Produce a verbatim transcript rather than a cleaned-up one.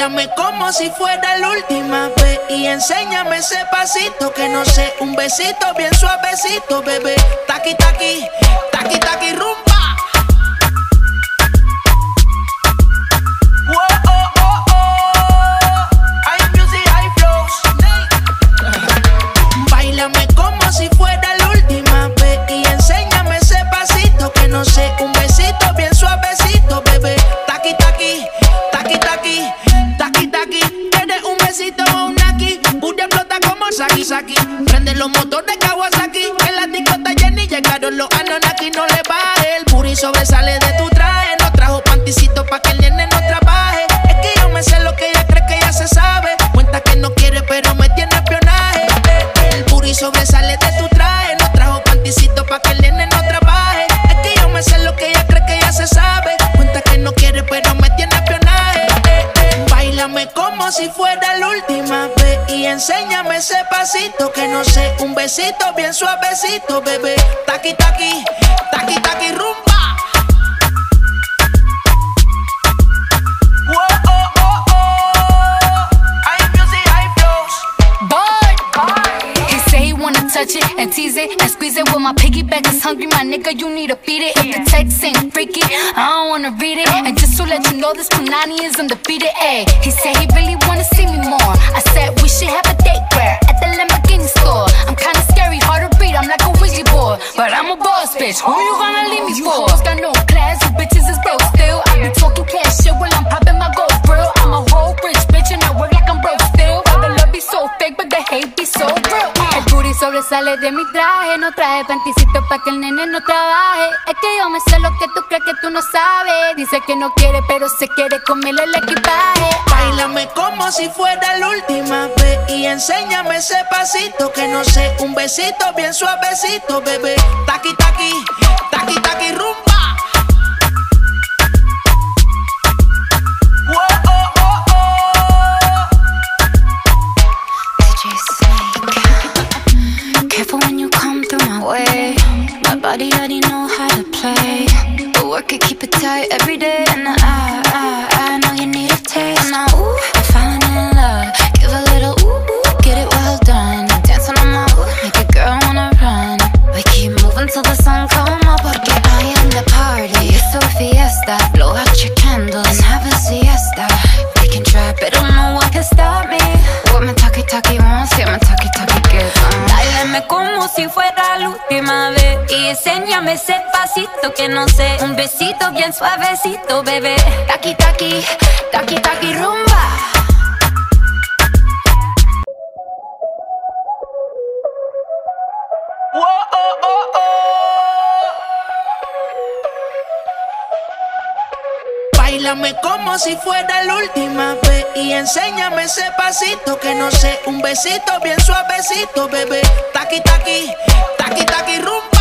Báilame como si fuera la última vez y enséñame ese pasito que no sé, un besito bien suavecito, bebé. Taqui, taqui, taqui, taqui, rumba. Báilame como si fuera la última vez y enséñame ese pasito que no sé, un besito bien suavecito, bebé. Taqui, taqui, taqui, taqui, taqui, taqui. Tienes un besito o un aquí, Buria explota como Saki, Saki. Prende los motores Kawasaki, en la discota Jenny llegaron los Anonaki. No le baje, el booty sobresale de tu traje. No trajo panticito pa' que el nene no trabaje. Es que yo me sé lo que ella cree que ya se sabe. Cuenta que no quiere pero me tiene espionaje. El booty sobresale de tu traje. No trajo panticito pa' que el nene no trabaje. Es que yo me sé lo que ella cree que ya se sabe. Cuenta que no quiere pero me tiene espionaje. Báilame como si fuera la última vez y enséñame ese pasito que no sé, un besito bien suavecito, bebé. Taqui, taqui, taqui, taqui, rumba. Touch it and tease it and squeeze it. Well, my piggyback is hungry, my nigga, you need to feed it. If the text ain't freaky, I don't wanna read it. And just to let you know, this Punani is undefeated. Ayy, he said he really wanna see me more. I said we should have a date where at the Lamborghini store. I'm kinda scary, hard to read, I'm like a Ouija board, but I'm a boss bitch. Who you gonna leave me for? You got no class, you bitches is broke still. I be talking cash shit while I'm popping my gold grill. I'm a whole rich bitch and I work like I'm broke still. But the love be so fake, but the hate be so real. El booty sobresale de mi traje, no traje panticito pa' que el nene no trabaje. Es que yo me sé lo que tú crees que tú no sabes. Dice que no quiere, pero se quiere comerle el equipaje. Báilame como si fuera la última vez y enséñame ese pasito que no sé, un besito bien suavecito, bebé. Taqui, taqui, taqui, taqui, rumba. Careful when you come through my way. My body already know how to play. But work it, keep it tight every day. And I, I, I know you need a taste. And I, ooh, I'm falling in love. Give a little ooh, ooh, get it well done. Dancing on my ooh, make a girl wanna run. We keep moving till the sun come up. Porque I am the party. It's a fiesta. Blow out your candles and have a siesta. We can try, but don't know what can stop me. What my talkie talkie wants, yeah, my talkie talkie gets on. Báilame como si fuera la última vez y enséñame ese pasito que no sé, un besito bien suavecito, bebé. Taqui, taqui, taqui, taqui, rumba. Whoa, oh, oh, oh. Báilame como si fuera la última vez y enséñame ese pasito que no sé, un besito bien suavecito, bebé. Taqui, taqui, taqui, taqui, rumba.